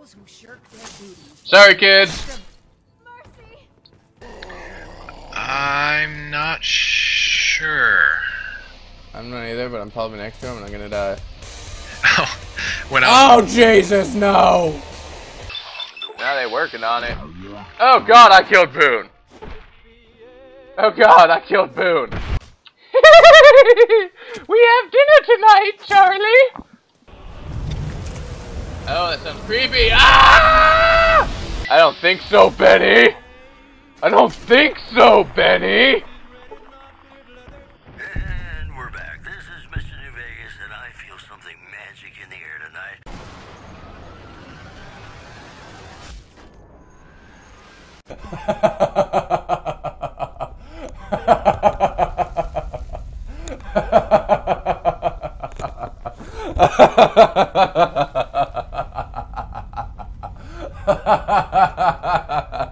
those who shirk their duties. Sorry, kids. Mercy. I'm not sure. I'm not either, but I'm probably next to him and I'm gonna die. Oh, when I was... Oh, Jesus, no! Now they working on it. Oh God, I killed Boone. Oh God, I killed Boone. We have dinner tonight, Charlie. Oh, that sounds creepy. Ah! I don't think so, Benny. I don't think so, Benny. And we're back. This is Mr. New Vegas, and I feel something magic in the air tonight. Ha